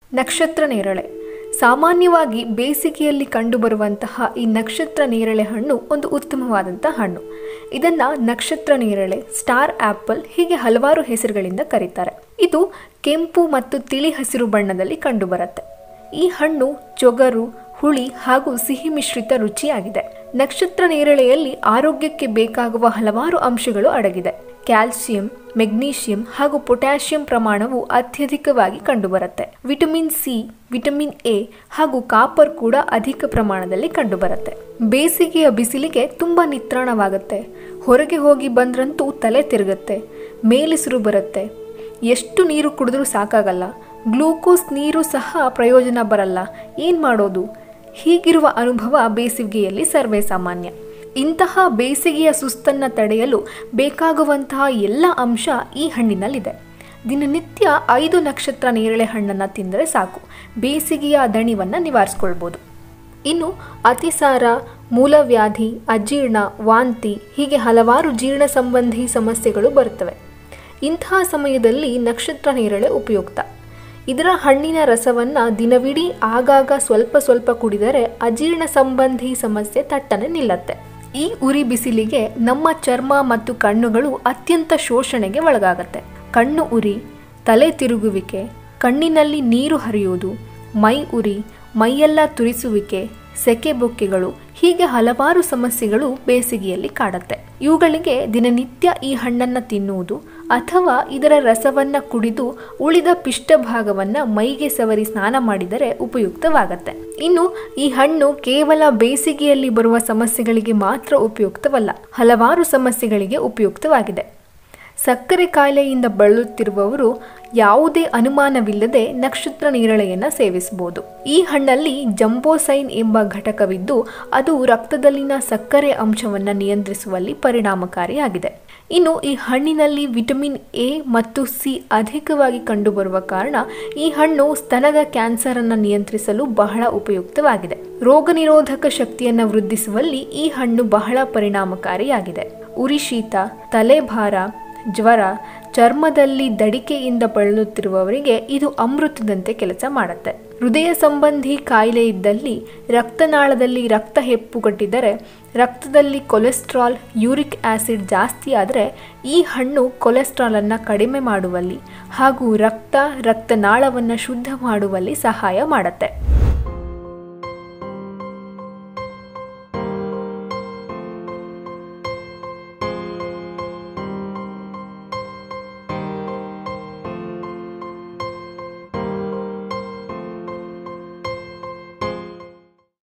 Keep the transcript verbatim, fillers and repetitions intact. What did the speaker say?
ನಕ್ಷತ್ರ ನೇರಳೆ ಸಾಮಾನ್ಯವಾಗಿ ಬೇಸಿಗೆಯಲ್ಲಿ ಕಂಡುಬರುವಂತಹ ಈ ನಕ್ಷತ್ರ ನೇರಳೆ ಹಣ್ಣು ಒಂದು ಉತ್ತಮವಾದಂಥ ಹಣ್ಣು. ಇದನ್ನು ನಕ್ಷತ್ರ ನೇರಳೆ, ಸ್ಟಾರ್ ಆ್ಯಪಲ್ ಹೀಗೆ ಹಲವಾರು ಹೆಸರುಗಳಿಂದ ಕರೀತಾರೆ. ಇದು ಕೆಂಪು ಮತ್ತು ತಿಳಿ ಹಸಿರು ಬಣ್ಣದಲ್ಲಿ ಕಂಡುಬರುತ್ತೆ. ಈ ಹಣ್ಣು ಚೊಗರು, ಹುಳಿ ಹಾಗೂ ಸಿಹಿ ಮಿಶ್ರಿತ ರುಚಿಯಾಗಿದೆ. ನಕ್ಷತ್ರ ನೇರಳೆಯಲ್ಲಿ ಆರೋಗ್ಯಕ್ಕೆ ಬೇಕಾಗುವ ಹಲವಾರು ಅಂಶಗಳು ಅಡಗಿದೆ. ಕ್ಯಾಲ್ಸಿಯಂ, ಮೆಗ್ನೀಷಿಯಂ ಹಾಗೂ ಪೊಟ್ಯಾಷಿಯಂ ಪ್ರಮಾಣವು ಅತ್ಯಧಿಕವಾಗಿ ಕಂಡುಬರುತ್ತೆ. ವಿಟಮಿನ್ ಸಿ, ವಿಟಮಿನ್ ಎ ಹಾಗೂ ಕಾಪರ್ ಕೂಡ ಅಧಿಕ ಪ್ರಮಾಣದಲ್ಲಿ ಕಂಡುಬರುತ್ತೆ. ಬೇಸಿಗೆಯ ಬಿಸಿಲಿಗೆ ತುಂಬ ನಿತ್ರಾಣವಾಗುತ್ತೆ. ಹೊರಗೆ ಹೋಗಿ ಬಂದ್ರಂತೂ ತಲೆ ತಿರುಗುತ್ತೆ, ಮೇಲಿಸಿರು ಬರುತ್ತೆ. ಎಷ್ಟು ನೀರು ಕುಡಿದ್ರೂ ಸಾಕಾಗಲ್ಲ. ಗ್ಲೂಕೋಸ್ ನೀರು ಸಹ ಪ್ರಯೋಜನ ಬರಲ್ಲ. ಏನು ಮಾಡೋದು? ಹೀಗಿರುವ ಅನುಭವ ಬೇಸಿಗೆಯಲ್ಲಿ ಸರ್ವೇ ಸಾಮಾನ್ಯ. ಇಂತಹ ಬೇಸಿಗೆಯ ಸುಸ್ತನ್ನು ತಡೆಯಲು ಬೇಕಾಗುವಂತಹ ಎಲ್ಲ ಅಂಶ ಈ ಹಣ್ಣಿನಲ್ಲಿದೆ. ದಿನನಿತ್ಯ ಐದು ನಕ್ಷತ್ರ ನೇರಳೆ ಹಣ್ಣನ್ನು ತಿಂದರೆ ಸಾಕು, ಬೇಸಿಗೆಯ ದಣಿವನ್ನು ನಿವಾರಿಸ್ಕೊಳ್ಬೋದು. ಇನ್ನು ಅತಿಸಾರ, ಮೂಲವ್ಯಾಧಿ, ಅಜೀರ್ಣ, ವಾಂತಿ ಹೀಗೆ ಹಲವಾರು ಜೀರ್ಣ ಸಂಬಂಧಿ ಸಮಸ್ಯೆಗಳು ಬರುತ್ತವೆ. ಇಂತಹ ಸಮಯದಲ್ಲಿ ನಕ್ಷತ್ರ ನೇರಳೆ ಉಪಯುಕ್ತ. ಇದರ ಹಣ್ಣಿನ ರಸವನ್ನು ದಿನವಿಡೀ ಆಗಾಗ ಸ್ವಲ್ಪ ಸ್ವಲ್ಪ ಕುಡಿದರೆ ಅಜೀರ್ಣ ಸಂಬಂಧಿ ಸಮಸ್ಯೆ ತಟ್ಟನೆ ನಿಲ್ಲತ್ತೆ. ಈ ಉರಿ ಬಿಸಿಲಿಗೆ ನಮ್ಮ ಚರ್ಮ ಮತ್ತು ಕಣ್ಣುಗಳು ಅತ್ಯಂತ ಶೋಷಣೆಗೆ ಒಳಗಾಗತ್ತೆ. ಕಣ್ಣು ಉರಿ, ತಲೆ ತಿರುಗುವಿಕೆ, ಕಣ್ಣಿನಲ್ಲಿ ನೀರು ಹರಿಯುವುದು, ಮೈ ಉರಿ, ಮೈಯೆಲ್ಲ ತುರಿಸುವಿಕೆ, ಸೆಕೆ ಬೊಕ್ಕೆಗಳು ಹೀಗೆ ಹಲವಾರು ಸಮಸ್ಯೆಗಳು ಬೇಸಿಗೆಯಲ್ಲಿ ಕಾಡುತ್ತೆ. ಇವುಗಳಿಗೆ ದಿನನಿತ್ಯ ಈ ಹಣ್ಣನ್ನು ತಿನ್ನುವುದು ಅಥವಾ ಇದರ ರಸವನ್ನು ಕುಡಿದು ಉಳಿದ ಪಿಷ್ಟ ಭಾಗವನ್ನು ಮೈಗೆ ಸವರಿ ಸ್ನಾನ ಮಾಡಿದರೆ ಉಪಯುಕ್ತವಾಗತ್ತೆ. ಇನ್ನು ಈ ಹಣ್ಣು ಕೇವಲ ಬೇಸಿಗೆಯಲ್ಲಿ ಬರುವ ಸಮಸ್ಯೆಗಳಿಗೆ ಮಾತ್ರ ಉಪಯುಕ್ತವಲ್ಲ, ಹಲವಾರು ಸಮಸ್ಯೆಗಳಿಗೆ ಉಪಯುಕ್ತವಾಗಿದೆ. ಸಕ್ಕರೆ ಕಾಯಿಲೆಯಿಂದ ಬಳಲುತ್ತಿರುವವರು ಯಾವುದೇ ಅನುಮಾನವಿಲ್ಲದೆ ನಕ್ಷತ್ರ ನೇರಳೆಯನ್ನು ಸೇವಿಸಬಹುದು. ಈ ಹಣ್ಣಲ್ಲಿ ಜಂಬೋಸೈನ್ ಎಂಬ ಘಟಕವಿದ್ದು ಅದು ರಕ್ತದಲ್ಲಿನ ಸಕ್ಕರೆ ಅಂಶವನ್ನು ನಿಯಂತ್ರಿಸುವಲ್ಲಿ ಪರಿಣಾಮಕಾರಿಯಾಗಿದೆ. ಇನ್ನು ಈ ಹಣ್ಣಿನಲ್ಲಿ ವಿಟಮಿನ್ ಎ ಮತ್ತು ಸಿ ಅಧಿಕವಾಗಿ ಕಂಡುಬರುವ ಕಾರಣ ಈ ಹಣ್ಣು ಸ್ತನದ ಕ್ಯಾನ್ಸರನ್ನು ನಿಯಂತ್ರಿಸಲು ಬಹಳ ಉಪಯುಕ್ತವಾಗಿದೆ. ರೋಗ ನಿರೋಧಕ ಶಕ್ತಿಯನ್ನು ವೃದ್ಧಿಸುವಲ್ಲಿ ಈ ಹಣ್ಣು ಬಹಳ ಪರಿಣಾಮಕಾರಿಯಾಗಿದೆ. ಉರಿಶೀತ, ತಲೆಭಾರ, ಜ್ವರ, ಚರ್ಮದಲ್ಲಿ ದಡಿಕೆಯಿಂದ ಬಳಲುತ್ತಿರುವವರಿಗೆ ಇದು ಅಮೃತದಂತೆ ಕೆಲಸ ಮಾಡುತ್ತೆ. ಹೃದಯ ಸಂಬಂಧಿ ಕಾಯಿಲೆ ಇದ್ದಲ್ಲಿ, ರಕ್ತನಾಳದಲ್ಲಿ ರಕ್ತ ಹೆಪ್ಪುಗಟ್ಟಿದರೆ, ರಕ್ತದಲ್ಲಿ ಕೊಲೆಸ್ಟ್ರಾಲ್, ಯೂರಿಕ್ ಆಸಿಡ್ ಜಾಸ್ತಿ ಆದರೆ ಈ ಹಣ್ಣು ಕೊಲೆಸ್ಟ್ರಾಲನ್ನು ಕಡಿಮೆ ಮಾಡುವಲ್ಲಿ ಹಾಗೂ ರಕ್ತ ರಕ್ತನಾಳವನ್ನು ಶುದ್ಧ ಮಾಡುವಲ್ಲಿ ಸಹಾಯ ಮಾಡುತ್ತೆ.